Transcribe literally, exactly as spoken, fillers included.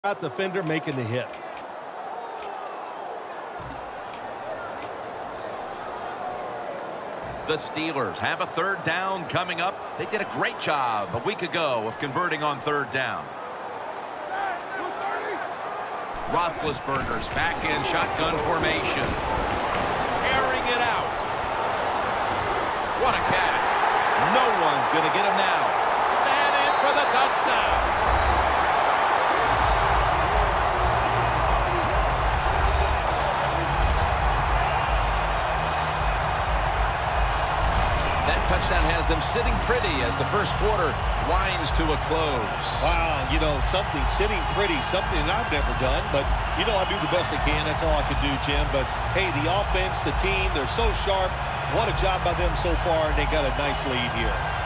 Got the defender making the hit. The Steelers have a third down coming up. They did a great job a week ago of converting on third down. Roethlisberger's back in shotgun formation. Airing it out. What a catch. No one's going to get him now. And in for the touchdown. Touchdown has them sitting pretty as the first quarter winds to a close. Wow, you know, something sitting pretty, something I've never done, but, you know, I do the best I can. That's all I can do, Jim. But, hey, the offense, the team, they're so sharp. What a job by them so far, and they got a nice lead here.